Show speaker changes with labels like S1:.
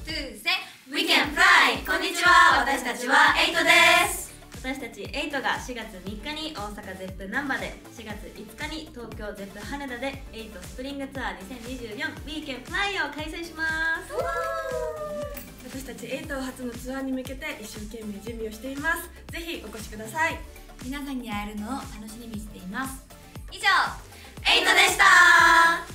S1: 2、3 We can fly! こんにちは、私たちはエイトです。
S2: 私たちエイトが4月3日に大阪ゼップ難波で、4月5日に東京ゼップ羽田でエイトスプリングツアー2024 We can fly を開催します。
S3: 私たちエイト初のツアーに向けて一生懸命準備をしています。ぜひお越しください。
S1: 皆さんに会えるのを楽しみにしています。以上、エイトでした。